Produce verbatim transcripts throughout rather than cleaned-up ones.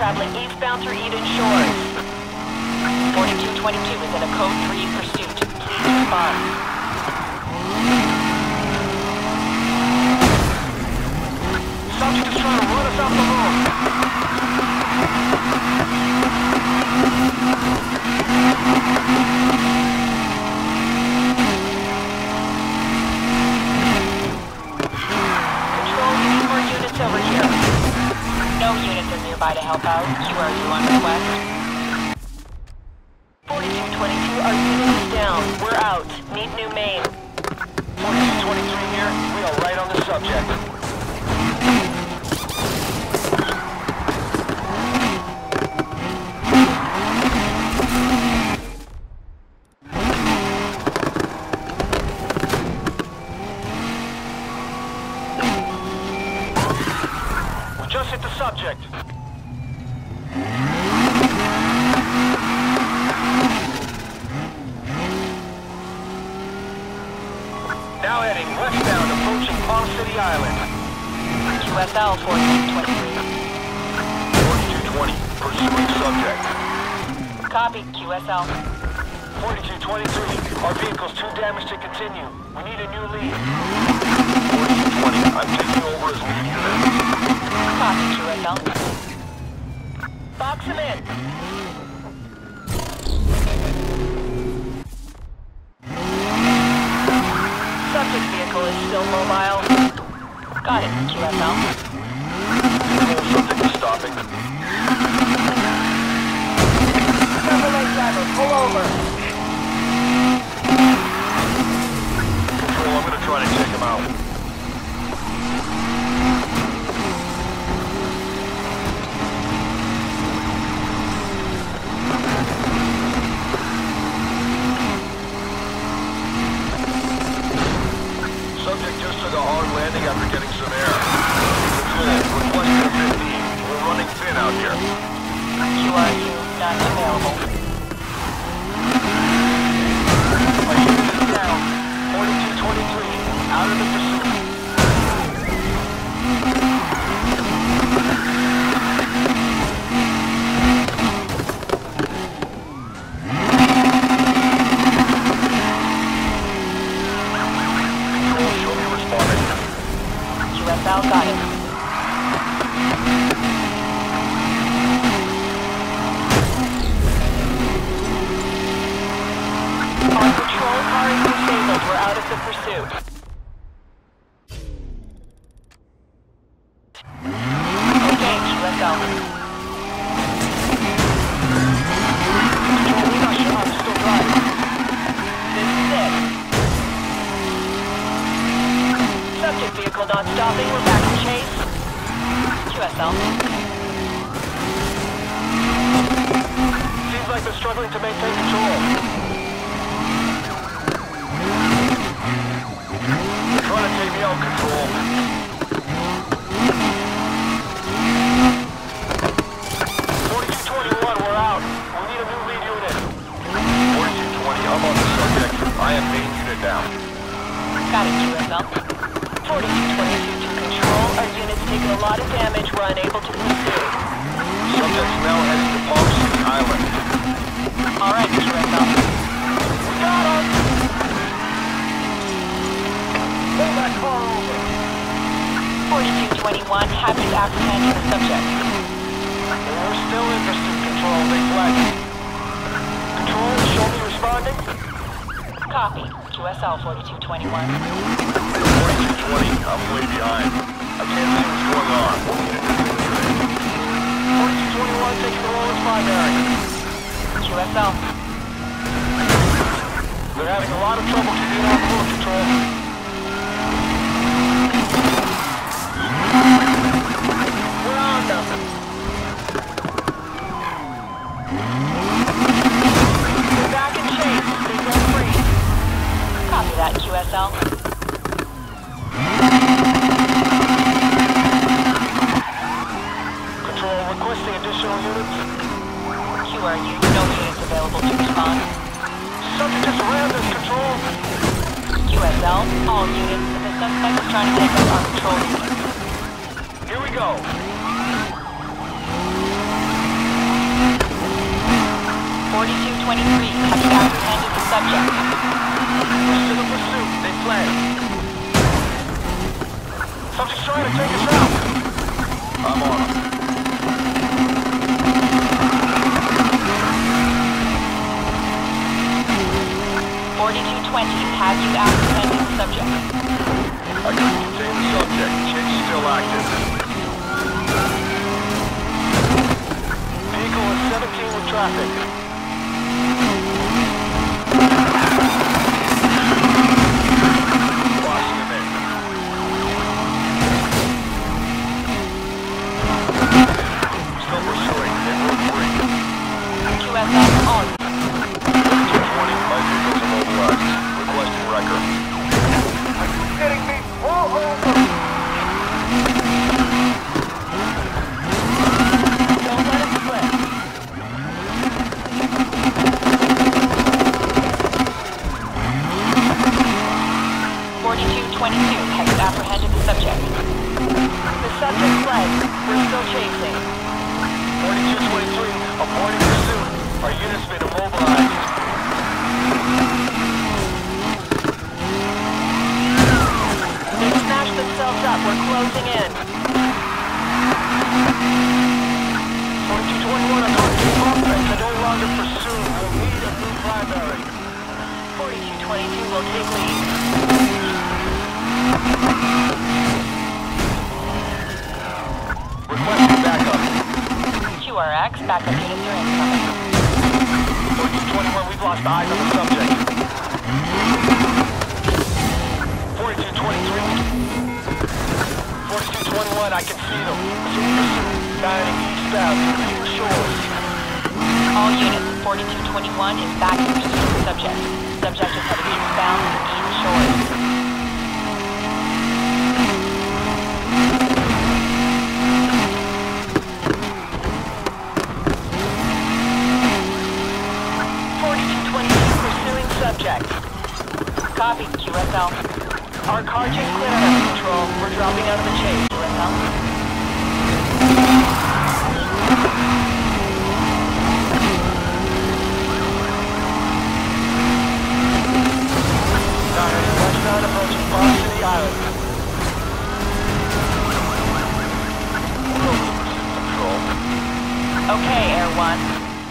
traveling eastbound through Eden Shores. forty-two twenty-two is in a code three pursuit. Please respond. Subject is trying to run us off the road. Control, you need more units over here. No units are nearby to help out. Q R U on request. forty-two twenty-two, our unit is down. We're out. Need new main. forty-two twenty-three here. We are right on the subject. Just hit the subject. Now heading westbound, approaching Palm City Island. Q S L forty-two twenty-three. forty-two twenty, pursuing subject. Copy, Q S L. forty-two twenty-three, our vehicle's too damaged to continue. We need a new lead. forty-two twenty, I'm taking over as lead unit. Copy, Q S L. Box him in. Subject vehicle is still mobile. Got it, Q S L. Control, subject is stopping. Chevrolet driver, pull over. Control, I'm gonna try to check him out. Subject just took a hard landing after getting some air. Control, requesting a fifteen. We're running thin out here. Q R U, not available. Our unit is down. forty-two twenty-three, out of the pursuit. Control, show me responding. Q S L, got it. Our patrol car is disabled. We're out of the pursuit. Okay, Q S L. Control, we're not sure how to still drive. This is it. Subject vehicle not stopping. We're back in chase. Q S L. Seems like they're struggling to maintain control. They're trying to take me out, Control. forty-two twenty-one, we're out. We need a new lead unit. forty-two twenty, I'm on the subject. I am main unit down. Got it, Q S L. forty-two twenty-two to control. Our unit's taken a lot of damage. We're unable to pursue. Subject's now heading to Palm City Island. All right, Q S L. We got him! Pull that car over. forty-two twenty-one, happy to apprehend the subject. We're still in pursuit, Control. They flagged. Control, show me responding. Copy, Q S L forty-two twenty-one. forty-two twenty, I'm way behind. I can't see what's going on. forty-two twenty-one taking the role as primary. Q S L. They're having a lot of trouble keeping on board, Control. We're on them. We're back in chase. Stay zone free. Copy that, Q S L. Control, requesting additional units. Q R U, no units available to respond. Subject just rammed us, Control. Q S L, all units. The suspect is trying to take up our control unit. Here we go. twenty-three, have you apprehended the subject? We're still in pursuit. They fled. Subject's trying to take us out. I'm on them. forty-two twenty, have you apprehended the subject? I can contain the subject. Chick's still active. Vehicle is seventeen with traffic. Watching him in. Still pursuing. They were free. Q S L on. two twenty, my vehicles immobilized. Requesting record. Are you kidding me? Pull over! Don't let it slip. forty-two twenty-two, have you apprehended the subject? The subject fled. We're still chasing. forty-two twenty-three, avoiding pursuit. Our unit's been immobilized. They've smashed themselves up. We're closing in. forty-two twenty-one, I'm on two offense. I no longer pursue. We'll need a new primary. forty-two twenty-two will take lead. Requesting backup. Q R X, backup units are incoming. forty-two twenty-one, we've lost eyes on the subject. forty-two twenty-three. forty-two twenty-one, I can see them. Pursuit, pursuit. Dining eastbound, near shores. All units, forty-two twenty-one is back in pursuit of the subject. Subject is headed eastbound to East Shores. forty-two twenty-two pursuing subject. Copy, Q S L. Our car chase clear under control. We're dropping out of the chase, Q S L. Westbound approaching Fox City Island. Control. Okay, Air One.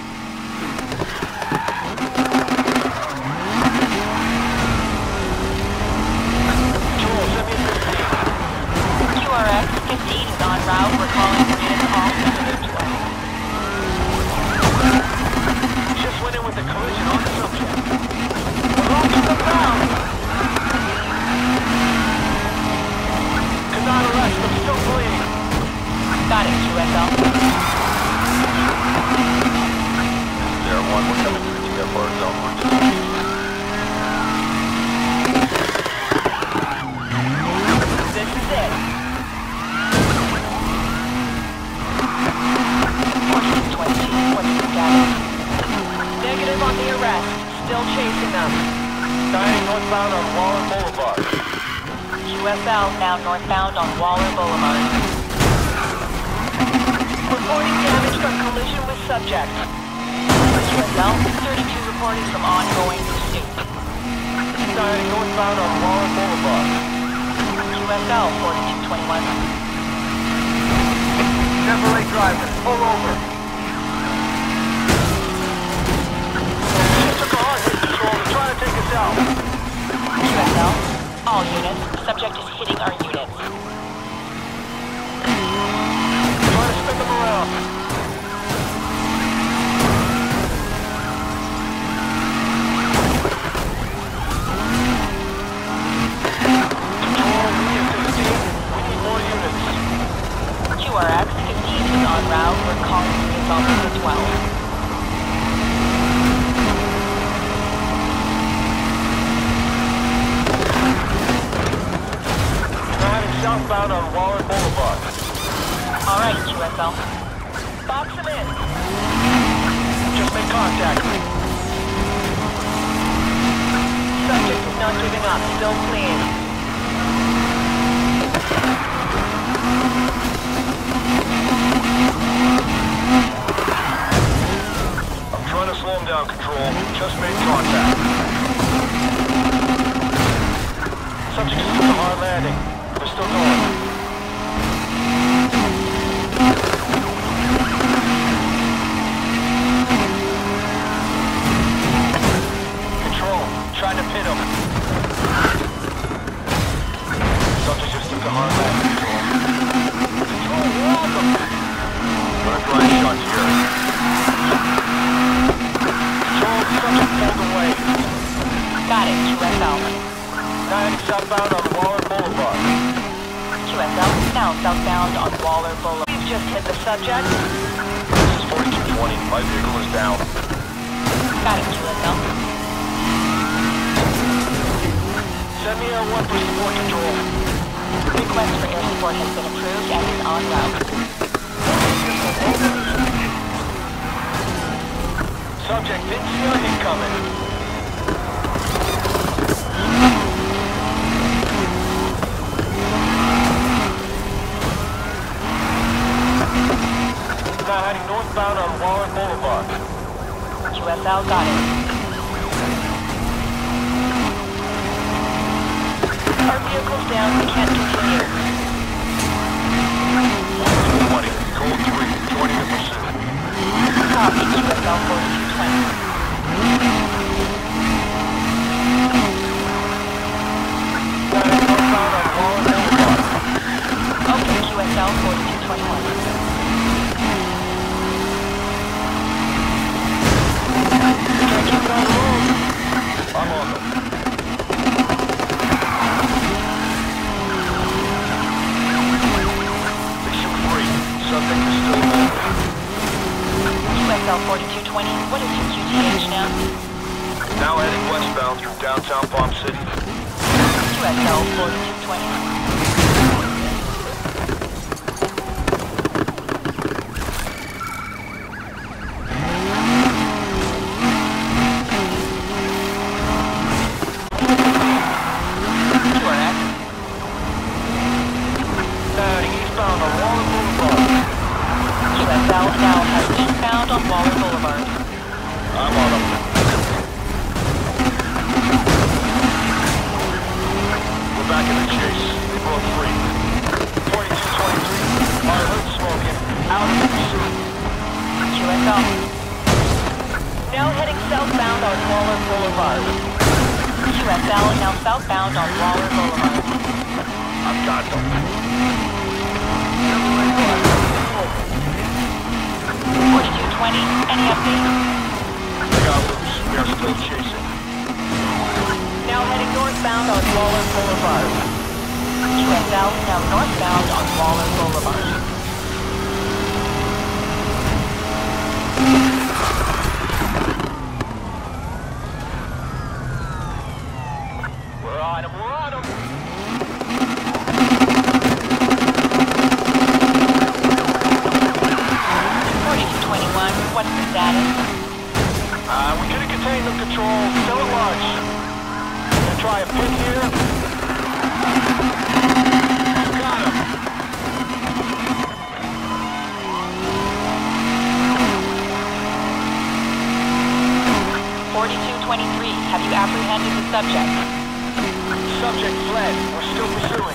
Control, send me a fifteen. Q R X fifteen is en route. We're calling for units all sensitive to us. Just went in with a collision on the subject. We're on to the ground. Cannot arrest, I'm still bleeding. Got it, Q S L. Air one, we're coming to the T F R zone. We're just... This is it. forty-two twenty-two, what's the status? Negative on the arrest. Still chasing them. Dining northbound on Waller Boulevard. Q S L now northbound on Waller Boulevard. Reporting damage from collision with subject. Q S L, thirty-two reporting from ongoing pursuit. Dining northbound on Waller Boulevard. Q S L, forty-two twenty-one. Chevrolet driver, pull over. Just took a hard hit, control. They're trying to take us out. Q S L, all units. Subject is hitting our units. Trying to spin them around. Control, we need fifteen. We need more units. Q R X fifteen is en route. We're calling for units on the twelve. Southbound on Waller Boulevard. All right, Q S L. Box him in. Just made contact. Subject is not giving up. Still clean. I'm trying to slow him down, control. dry shots here. Control, subject pulled away. Got it, Q S L. nine southbound on Waller Boulevard. Q S L, now southbound on Waller Boulevard. We've just hit the subject. This is forty-two twenty. My vehicle is down. Got it, Q S L. Send me a one for support control. Request for air support has been approved and is en route. Subject didn't see a hit coming. Now heading northbound on Waller Boulevard. Q S L, got it. Our vehicle's down, we can't continue. forty-two twenty, code three, joining the pursuit. Copy, Q S L forty-two twenty. Heading northbound on Waller Boulevard. Okay, Q S L forty-two twenty-one. Can't keep it on the road. I'm on them. Mission three, subject is still moving. Q S L forty-two twenty, what is your Q T H now? Now heading westbound through downtown Palm City. Q S L forty-two twenty. Heading eastbound on Waller Boulevard. Q S L now has eastbound on Waller Boulevard. I'm on them. We're back in the chase. We broke free. forty-two twenty-three. Our hood smoking. Out of the pursuit. Q S L. Now heading southbound on Waller Boulevard. Q S L now southbound on Waller Boulevard. I've got them. forty-two twenty, any updates? They got loose. We are still chasing. Now heading northbound on Waller Boulevard. Q S L now northbound on Waller Boulevard. We're on them. We're on them. forty-two twenty-one, what's the status? Uh, we could have contained the control. Still at large. Gonna try a pin here. Got him. forty-two twenty-three, have you apprehended the subject? Subject fled. We're still pursuing.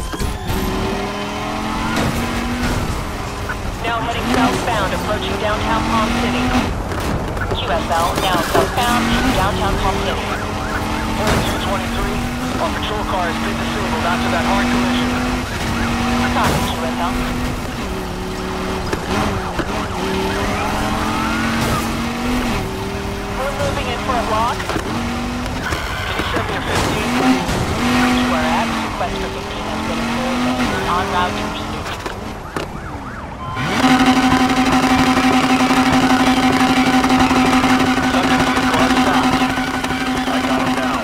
Now heading southbound, approaching downtown Palm City. Q S L now southbound to downtown Palm City. forty-two twenty-three. Our patrol car has been disabled after that hard collision. Copy, Q S L. We're moving in for a block. Can you send me a fifteen? Q R X, request for fifteen has been approved and is en route to pursuit. Subject vehicle has stopped. I got him down.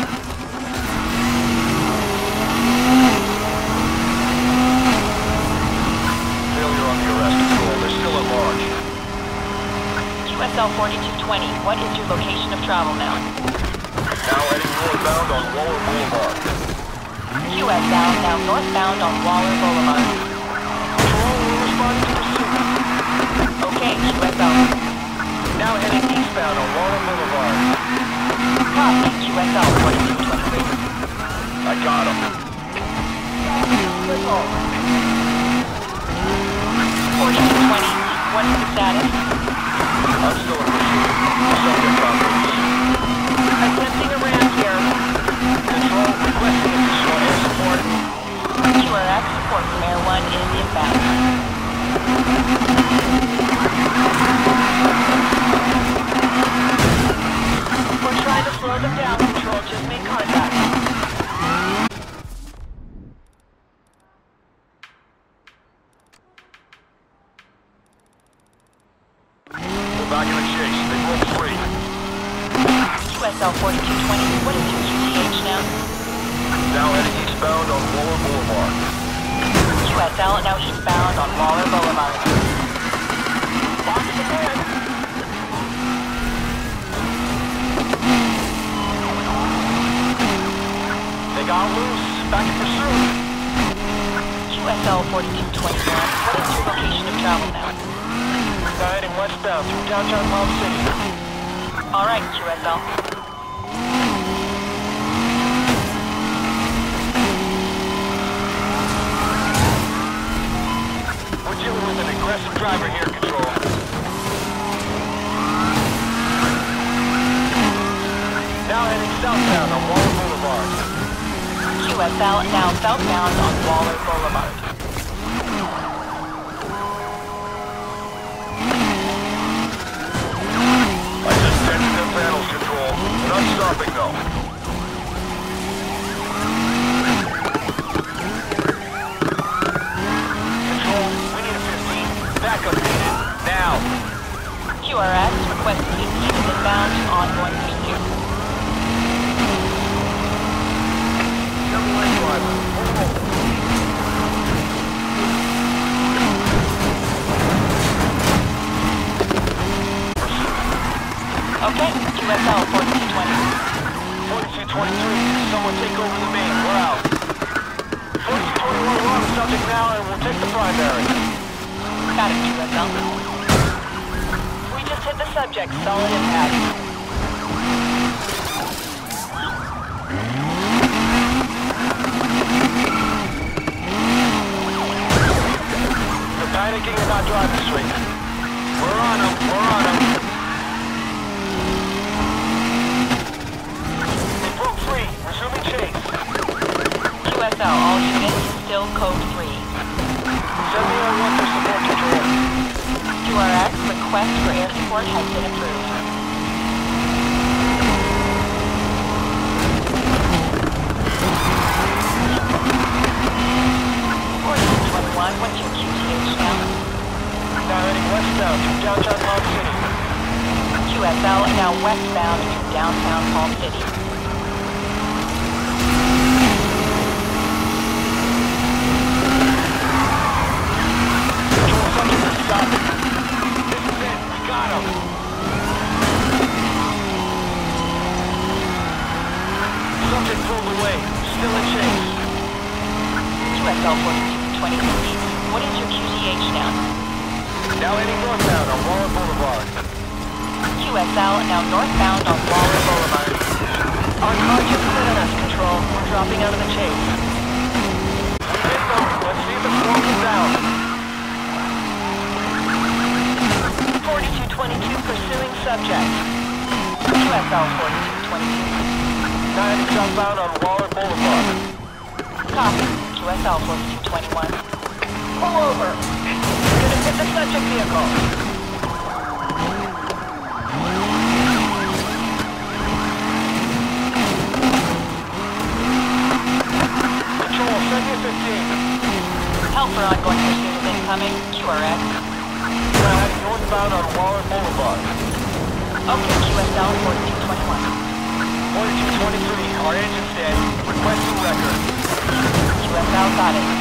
Failure on the arrest control. They're still at large. Q S L forty-two twenty, what is your location of travel now? Now heading northbound on Waller Boulevard. Q S L now northbound on Waller Boulevard. Patrol will respond to pursuit. Okay, Q S L. Now heading eastbound on Waller Boulevard. Copy, Q S L forty-two twenty-three. I got him. forty-two twenty, what's the status? I'm still in pursuit. Subject on loose. Attempting a ramp here. Control requesting additional air support. Q R X support from Air one is inbound. back in the chase. They broke free. Q S L forty-two twenty, what is your Q T H now? Now heading eastbound on Waller Boulevard. Q S L now eastbound on Waller Boulevard. Box ahead. They got loose. Back in pursuit. Q S L forty-two twenty-one, what is your location of travel now? Now heading westbound through downtown Palm City. Alright, Q S L. We're dealing with an aggressive driver here, Control. Now heading southbound on Waller Boulevard. Q S L now southbound on Waller Boulevard. I just tended their panels, Control. They're not stopping, though. Control, we need a fifteen. Backup needed. Now. Q R S request fifteen inbound to ongoing pursuit. Double lane driver. Okay, Q S L forty-two twenty. forty-two twenty-three, someone take over the main. We're out. forty-two twenty-one, we're on the subject now, and we'll take the primary. Got it, Q S L. We just hit the subject. Solid impact. You're panicking and not driving straight. We're on them. We're on them. They broke free. Resuming chase. Q S L, all units, still code three. Send me on one for support control. Q R S, request for air support has been approved. forty-two twenty-one, what's your Q T H now? Now heading westbound through downtown Palm City. Q S L now westbound through downtown Palm City. Control, subject is stopping. This is it. We got him. Subject pulled away. Still in chase. Q S L forty-two twenty-three, what is your Q T H now? Now heading northbound on Waller Boulevard. Q S L now northbound on Waller Boulevard. Our car just cleared on us, Control. We're dropping out of the chase. We hit them. Let's see if it slows them down. forty-two twenty-two pursuing subject. Q S L forty-two twenty-two. Now heading southbound on Waller Boulevard. Copy. Q S L forty-two twenty-one. Pull over. You're gonna hit the subject vehicle. Control, send me a fifteen. Help for ongoing pursuit is incoming. Q R S. Now heading northbound on Waller Boulevard. Okay, Q S L forty-two twenty-one. forty-two twenty-three, our engine's dead. Requesting record. Q S L got it.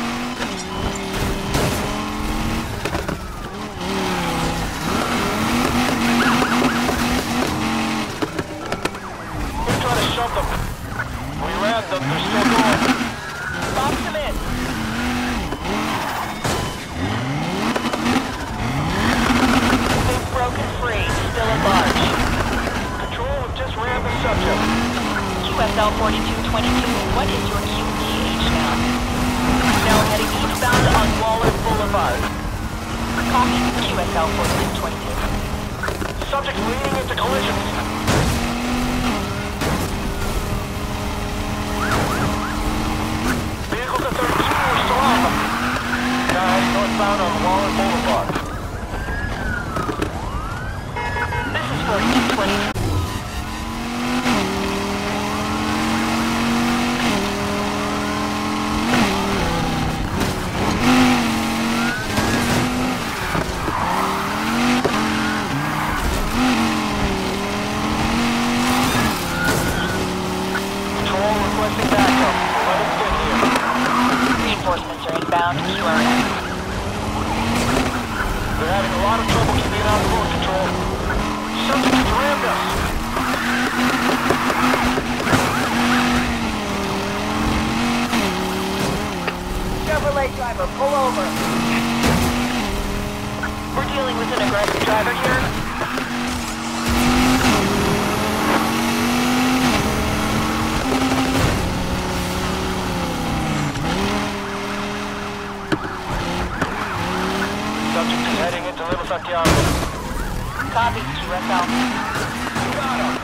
We're trying to shove them. We rammed them, they're still going. Box them in. They've broken free. Still at large. Control, we've just rammed the subject. Q S L forty-two twenty-two, what is your Q T H now? Now heading eastbound on Waller Boulevard. Copy. Q S L forty-two twenty-two. Subject leading into collisions. Vehicles at thirty-two, we're still on them. Now heading northbound on Waller Boulevard. This is forty-two twenty-two. Copy, Q S L. Got him.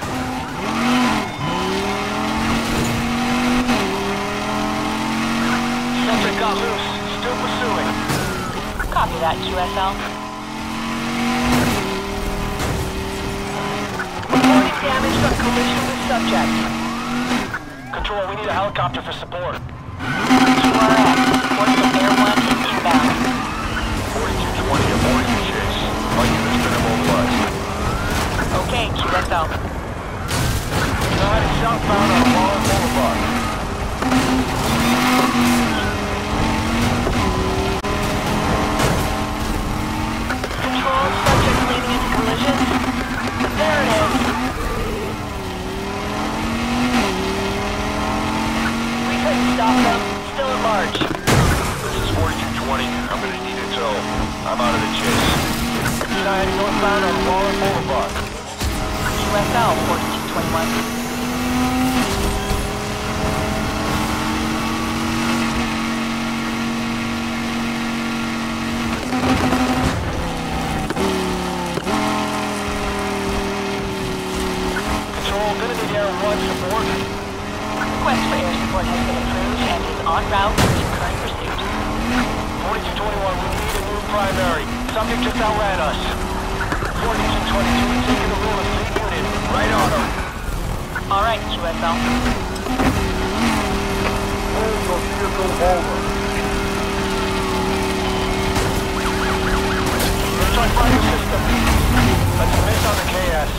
Subject got loose. Still pursuing. Copy that, Q S L. Reporting damage from collision with subject. Control, we need a helicopter for support. Q R S, report from Air one is inbound. forty-two twenty, avoiding the chase. Our unit's been immobilized. Okay, Q S L. Now heading southbound on Waller Boulevard. Control, subject leading into collision. There it is. We couldn't stop them. Still at large. This is forty-two twenty. I'm gonna need a tow. I'm out of the chase. Now heading northbound on Waller Boulevard. Q S L, forty-two twenty-one. Support. Request for air support has been approved and is en route to current pursuit. forty-two twenty-one, we need a new primary. Subject just outran us. forty-two twenty-two, taking the role of lead unit. Right on him. All right, Q S L. Hold your vehicle over. Let's try fire system. Let's miss on the K S.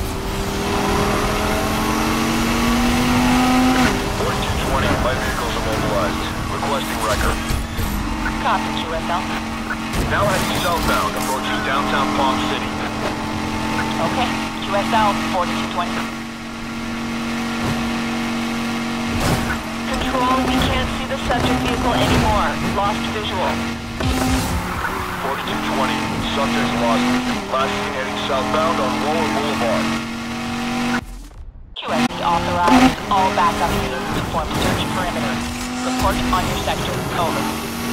My vehicle's immobilized. Requesting record. Copy, Q S L. Now heading southbound, approaching downtown Palm City. Okay, Q S L, forty-two twenty. Control, we can't see the subject vehicle anymore. Lost visual. forty-two twenty, subject's lost. Last seen heading southbound on Waller Boulevard. Q S C authorized. All backup units to form search perimeter. Report on your sector. Over.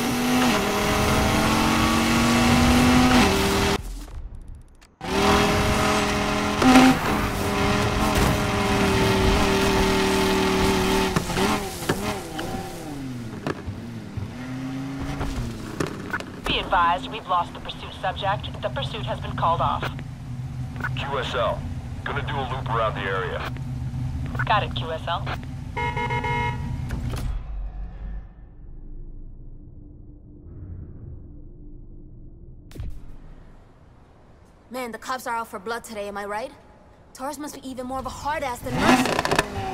Be advised, we've lost the pursuit subject. The pursuit has been called off. Q S L, gonna do a loop around the area. Got it, Q S L. Man, the cops are out for blood today, am I right? Taurus must be even more of a hard ass than Mercy.